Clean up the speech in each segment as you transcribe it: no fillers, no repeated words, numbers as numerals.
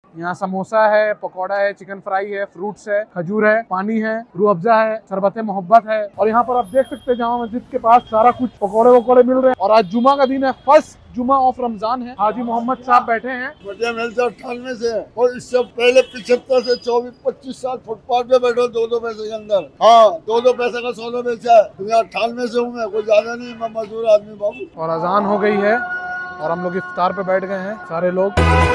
यहाँ समोसा है, पकौड़ा है, चिकन फ्राई है, फ्रूट्स है, खजूर है, पानी है, रूह अफ़ज़ा है, शरबत मोहब्बत है। और यहाँ पर आप देख सकते हैं जामा मस्जिद के पास सारा कुछ पकौड़े वकौड़े मिल रहे हैं। और आज जुमा का दिन है, फर्स्ट जुमा ऑफ रमजान है। हाजी मोहम्मद साहब बैठे हैं। बढ़िया मिलता 98 से और इससे पहले 75 से 24-25 साल फुटपाथ पे बैठो 2-2 पैसे के अंदर। हाँ 2-2 पैसे का 16 बेचा है। 98 से हूँ मैं, कोई ज्यादा नहीं, मैं मजदूर आदमी बाबू। और अजान हो गई है और हम लोग इफ्तार पे बैठ गए हैं सारे लोग।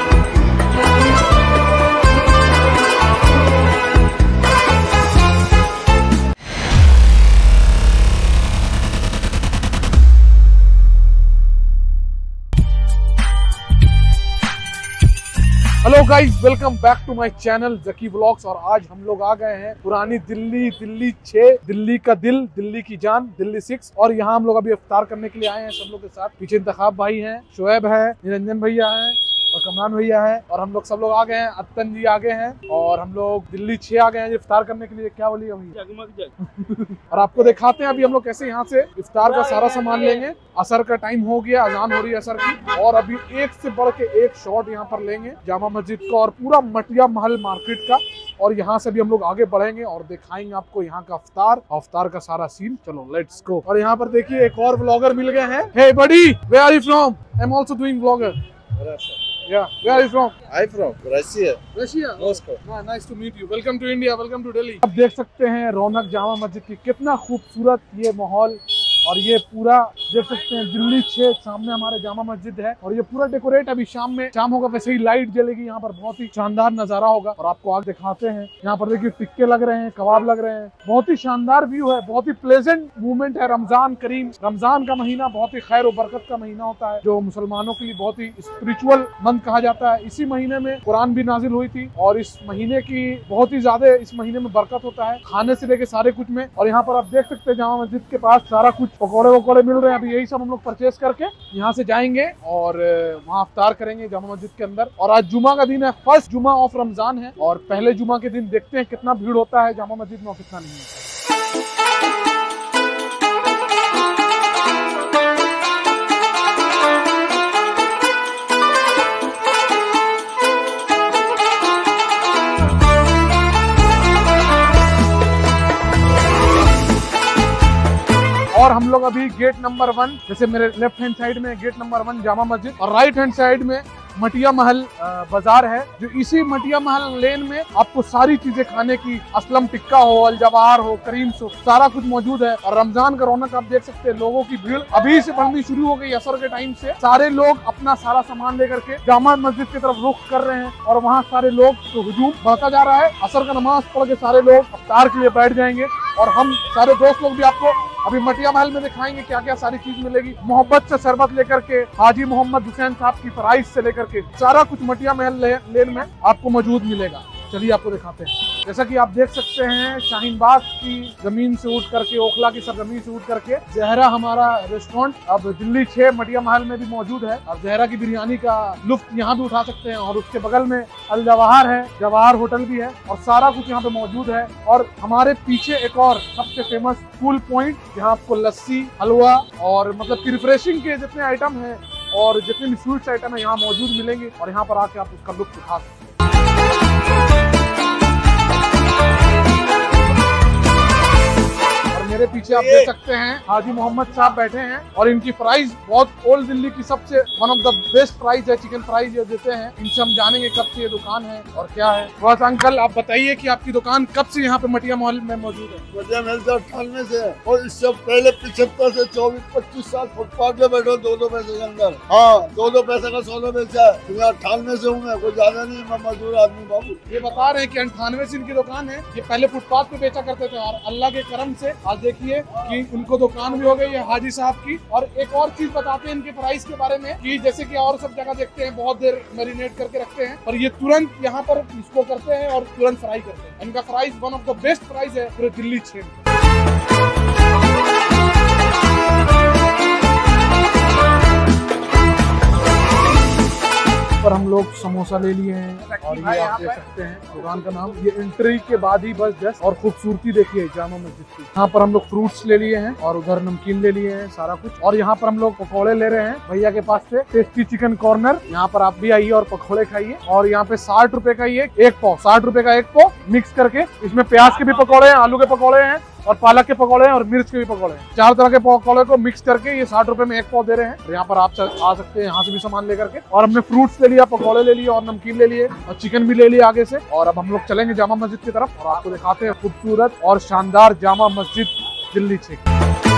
Hello guys, welcome back to my channel Zaki vlogs. और आज हम लोग आ गए हैं पुरानी दिल्ली, दिल्ली 6, दिल्ली का दिल, दिल्ली की जान, दिल्ली 6। और यहाँ हम लोग अभी इफ्तार करने के लिए आए हैं सब लोग के साथ। पीछे इंतखाब भाई हैं, शुएब है, निरंजन भैया हैं और कमरान भैया है। और हम लोग सब लोग आ गए हैं, अत्तन जी आ गए हैं और हम लोग दिल्ली 6 आ गए हैं इफ्तार करने के लिए। क्या बोलिए अभी और आपको दिखाते हैं अभी हम लोग कैसे यहाँ से इफ्तार का सारा सामान लेंगे। असर का टाइम हो गया, अजान हो रही है असर की। और अभी एक से बढ़ के एक शॉट यहाँ पर लेंगे जामा मस्जिद का और पूरा मटिया महल मार्केट का। और यहाँ से भी हम लोग आगे बढ़ेंगे और दिखाएंगे आपको यहाँ का अफ्तार का सारा सीन। चलो लेट्स गो। और यहाँ पर देखिए एक और व्लॉगर मिल गए हैं। Hey buddy, where are you from? I am also doing vlogger. Yeah, where are you from? I'm from Russia. Russia. Moscow. Nice to meet you. Welcome to India. Welcome to Delhi. आप देख सकते हैं रौनक जामा मस्जिद की, कितना खूबसूरत ये माहौल। और ये पूरा देख सकते हैं दिल्ली 6 सामने हमारे जामा मस्जिद है। और ये पूरा डेकोरेट अभी शाम होगा वैसे ही लाइट जलेगी यहाँ पर, बहुत ही शानदार नजारा होगा। और आपको आगे दिखाते हैं, यहाँ पर देखिए टिक्के लग रहे हैं, कबाब लग रहे हैं, बहुत ही शानदार व्यू है, बहुत ही प्लेजेंट मूवमेंट है। रमजान करीम, रमजान का महीना बहुत ही खैर और बरकत का महीना होता है, जो मुसलमानों के लिए बहुत ही स्पिरिचुअल मंथ कहा जाता है। इसी महीने में कुरान भी नाजिल हुई थी और इस महीने की बहुत ही ज्यादा इस महीने में बरकत होता है, खाने से लेके सारे कुछ में। और यहाँ पर आप देख सकते हैं जामा मस्जिद के पास सारा कुछ पकौड़े वकौड़े मिल रहे हैं। अभी यही सब हम लोग परचेस करके यहाँ से जाएंगे और वहाँ इफ्तार करेंगे जामा मस्जिद के अंदर। और आज जुमा का दिन है, फर्स्ट जुमा ऑफ रमजान है। और पहले जुमा के दिन देखते हैं कितना भीड़ होता है जामा मस्जिद में और कितना नहीं होता है। और हम लोग अभी गेट नंबर 1, जैसे मेरे लेफ्ट हैंड साइड में गेट नंबर 1 जामा मस्जिद और राइट हैंड साइड में मटिया महल बाजार है। जो इसी मटिया महल लेन में आपको सारी चीजें खाने की, असलम टिक्का हो, अल जवाहर हो, करीम हो, सारा कुछ मौजूद है। और रमजान का रौनक आप देख सकते हैं, लोगों की भीड़ अभी से बढ़नी शुरू हो गई। असर के टाइम से सारे लोग अपना सारा सामान लेकर के जामा मस्जिद की तरफ रुख कर रहे हैं और वहाँ सारे लोग तो हुजूम बढ़ता जा रहा है। असर का नमाज पढ़ के सारे लोग इफ्तार के लिए बैठ जाएंगे और हम सारे दोस्त लोग भी आपको अभी मटिया महल में दिखाएंगे क्या क्या सारी चीज मिलेगी। मोहब्बत से शरबत लेकर के, हाजी मोहम्मद हुसैन साहब की प्राइस से लेकर के सारा कुछ मटिया महल लेन में आपको मौजूद मिलेगा। चलिए आपको दिखाते हैं। जैसा कि आप देख सकते हैं, शाहीन बाग की जमीन से उठ करके, ओखला की सरजमीन से उठ करके जहरा हमारा रेस्टोरेंट अब दिल्ली 6 मटिया महल में भी मौजूद है। अब जहरा की बिरयानी का लुत्फ यहाँ भी उठा सकते हैं। और उसके बगल में अल जवाहर है, जवाहर होटल भी है और सारा कुछ यहाँ पे मौजूद है। और हमारे पीछे एक और सबसे फेमस कूल पॉइंट, जहाँ आपको लस्सी, हलवा और मतलब कि रिफ्रेशिंग के जितने आइटम हैं और जितने भी स्वीट्स आइटम है यहाँ मौजूद मिलेंगे। और यहाँ पर आके आप उसका लुत्फ उठा सकते हैं। मेरे पीछे आप देख सकते हैं हाजी मोहम्मद साहब बैठे हैं और इनकी प्राइस बहुत ओल्ड दिल्ली की सबसे one of the best price है, चिकन प्राइस ये देते हैं। इनसे हम जानेंगे कब से ये दुकान है और क्या है। थोड़ा सा अंकल आप बताइए कि आपकी दुकान कब से यहाँ पे मटिया महल में मौजूद है? बढ़िया मिलता 98 से और इससे पहले 75 से 24-25 साल फुटपाथ पे बैठो 2-2 पैसे के अंदर। हाँ 2-2 पैसे का 16 बेचा है। 98 से हूँ मैं, कोई ज्यादा नहीं, मैं मजदूर आदमी बाबू। ये बता रहे हैं कि 98 से इनकी दुकान है। ये पहले फुटपाथ पे बेचा करते थे और अल्लाह के करम से आज देखिए कि उनको दुकान भी हो गई है हाजी साहब की। और एक और चीज बताते हैं इनके प्राइस के बारे में कि जैसे कि और सब जगह देखते हैं बहुत देर मैरिनेट करके रखते हैं, पर ये तुरंत यहाँ पर इसको करते हैं और तुरंत फ्राई करते हैं। इनका price one of the best price है पूरे दिल्ली 6 में। पर हम लोग समोसा ले लिए हैं और ये आप देख सकते हैं दुकान का नाम। ये एंट्री के बाद ही बस जस्ट, और खूबसूरती देखिए जामा मस्जिद की। यहाँ पर हम लोग फ्रूट्स ले लिए हैं और उधर नमकीन ले लिए हैं, सारा कुछ। और यहाँ पर हम लोग पकौड़े ले रहे हैं भैया के पास से, टेस्टी चिकन कॉर्नर। यहाँ पर आप भी आइए और पकौड़े खाइए। और यहाँ पे 60 रुपए का ये एक पाव, 60 रुपए का एक पाव मिक्स करके, इसमें प्याज के भी पकौड़े हैं, आलू के पकौड़े हैं और पालक के पकौड़े हैं और मिर्च के भी पकौड़े हैं। 4 तरह के पकौड़े को मिक्स करके ये 60 रुपए में एक पाव दे रहे हैं। और यहाँ पर आप आ सकते हैं यहाँ से भी सामान लेकर के। और हमने फ्रूट्स ले लिया, पकौड़े ले लिए और नमकीन ले लिए और चिकन भी ले लिया आगे से। और अब हम लोग चलेंगे जामा मस्जिद की तरफ और आपको दिखाते हैं खूबसूरत और शानदार जामा मस्जिद दिल्ली से।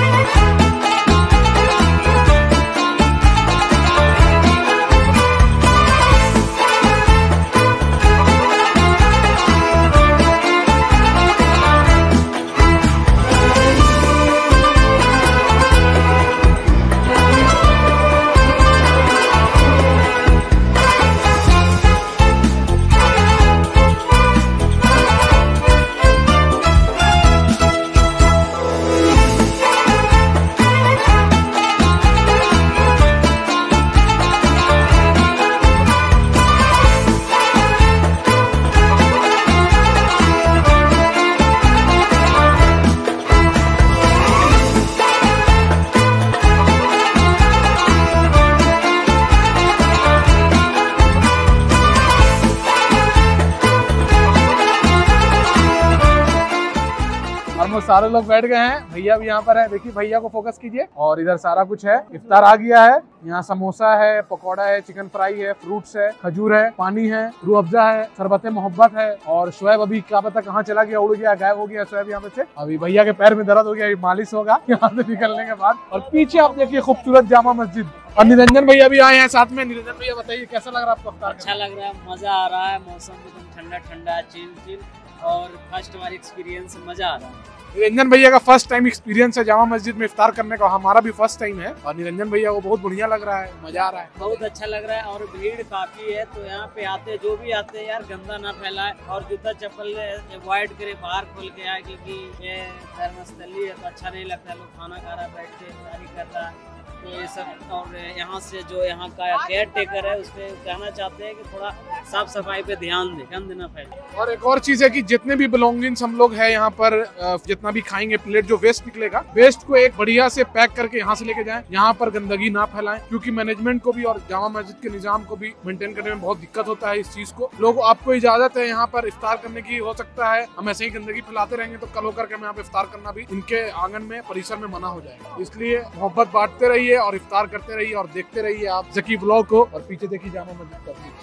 सारे लोग बैठ गए हैं, भैया भी यहाँ पर है, देखिए भैया को फोकस कीजिए। और इधर सारा कुछ है, इफ्तार आ गया है। यहाँ समोसा है, पकौड़ा है, चिकन फ्राई है, फ्रूट्स है, खजूर है, पानी है, रूह अफ़ज़ा है, शरबत मोहब्बत है। और शोएब अभी क्या पता कहाँ चला गया, उड़ गया, गायब हो गया शोएब यहाँ पे से। अभी भैया के पैर में दर्द हो गया, अभी मालिश होगा यहाँ से निकलने के बाद। और पीछे आप देखिए खूबसूरत जामा मस्जिद। और निरंजन भैया भी आए हैं साथ में। निरंजन भैया बताइए कैसा लग रहा है आपको? अच्छा लग रहा है, मजा आ रहा है, मौसम एकदम ठंडा ठंडा, चिल चिल, और फर्स्ट बार एक्सपीरियंस, मजा आ रहा है। निरंजन भैया का फर्स्ट टाइम एक्सपीरियंस है जामा मस्जिद में इफ्तार करने का, हमारा भी फर्स्ट टाइम है। और निरंजन भैया को बहुत बढ़िया लग रहा है, मजा आ रहा है, बहुत अच्छा लग रहा है। और भीड़ काफी है, तो यहाँ पे आते जो भी आते हैं यार गंदा ना फैलाए और जूता चप्पल अवॉइड करे, बाहर खोल के आए, क्योंकि ये धर्मस्थली है तो अच्छा नहीं लगता। लोग खाना खा रहा है, बैठ के तैयारी कर रहा है, तो ये सब। और यहाँ से जो यहाँ का केयर टेकर है उसपे कहना चाहते हैं कि थोड़ा साफ सफाई पे ध्यान दे, गंद ना फैले। और एक और चीज है कि जितने भी बिलोंगिंग्स हम लोग है यहाँ पर, जितना भी खाएंगे प्लेट, जो वेस्ट निकलेगा, वेस्ट को एक बढ़िया से पैक करके यहाँ से लेके जाएं, यहाँ पर गंदगी ना फैलाएं। क्योंकि मैनेजमेंट को भी और जामा मस्जिद के निजाम को भी मेंटेन करने में बहुत दिक्कत होता है इस चीज को। लोग आपको इजाजत है यहाँ पर इफ्तार करने की, हो सकता है हम ऐसे ही गंदगी फैलाते रहेंगे तो कल होकर के हम यहाँ पे इफ्तार करना भी इनके आंगन में, परिसर में मना हो जाएगा। इसलिए मोहब्बत बांटते रहिए और इफ्तार करते रहिए और देखते रहिए आप ज़की व्लॉग को। और पीछे देखिए जामा मस्जिद का।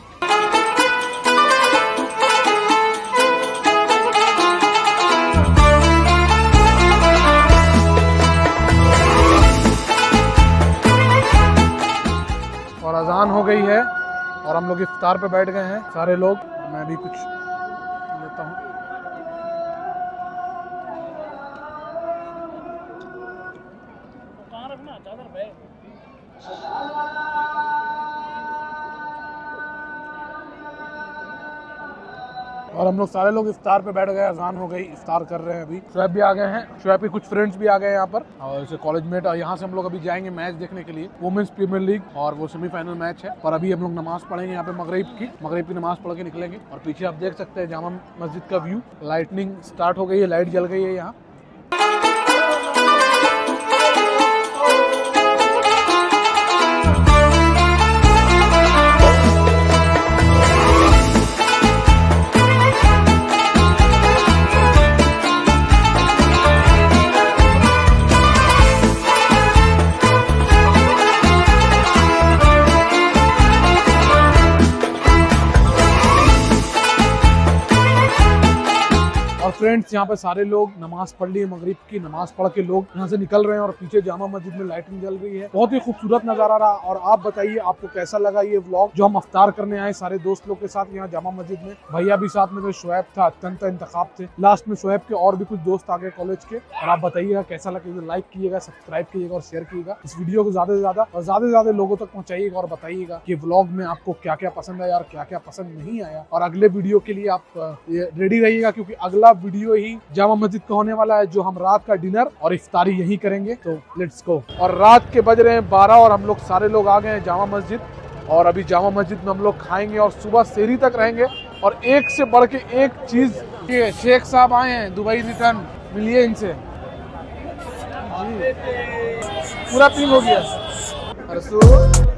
और अजान हो गई है और हम लोग इफ्तार पे बैठ गए हैं सारे लोग। मैं भी कुछ लेता हूँ। और हम लोग सारे लोग इफ्तार पे बैठ गए, अजान हो गई, इफ्तार कर रहे हैं अभी। शोएब भी आ गए हैं, शोएब के कुछ फ्रेंड्स भी आ गए यहाँ पर और जैसे कॉलेज मेट। और यहाँ से हम लोग अभी जाएंगे मैच देखने के लिए, वुमेन्स प्रीमियर लीग, और वो सेमीफाइनल मैच है। और अभी हम लोग नमाज पढ़ेंगे यहाँ पे, मगरिब की नमाज पढ़ के निकलेंगे। और पीछे आप देख सकते हैं जामा मस्जिद का व्यू, लाइटनिंग स्टार्ट हो गई है, लाइट जल गई है यहाँ। फ्रेंड्स यहाँ पे सारे लोग नमाज पढ़ लिए, मगरिब की नमाज पढ़ के लोग यहाँ से निकल रहे हैं। और पीछे जामा मस्जिद में लाइटिंग जल रही है, बहुत ही खूबसूरत नजारा रहा। और आप बताइए आपको कैसा लगा ये व्लॉग, जो हम अफ्तार करने आए सारे दोस्त लोग के साथ यहाँ जामा मस्जिद में। भैया भी साथ में थे, शोएब था, अत्यंत इंतखाब थे, लास्ट में शोएब के और भी कुछ दोस्त आ गए कॉलेज के। और आप बताइएगा कैसा लगा, लाइक कीजिएगा, सब्सक्राइब कीजिएगा और शेयर कीजिएगा इस वीडियो को ज्यादा से ज्यादा लोगों तक पहुंचाइएगा। और बताइएगा कि व्लॉग में आपको क्या क्या पसंद आया और क्या क्या पसंद नहीं आया। और अगले वीडियो के लिए आप रेडी रहिएगा, क्योंकि अगला वीडियो ही जामा मस्जिद का होने वाला है, जो हम रात का डिनर और इफ्तारी यही करेंगे। तो लेट्स गो। और रात के बज रहे हैं 12 और हम लोग सारे लोग आ गए हैं जामा मस्जिद। और अभी जामा मस्जिद में हम लोग खाएंगे और सुबह सेहरी तक रहेंगे। और एक से बढ़ के एक चीज, ये शेख साहब आए हैं दुबई रिटर्न, मिलिए इनसे जी। पूरा पिंग हो गया।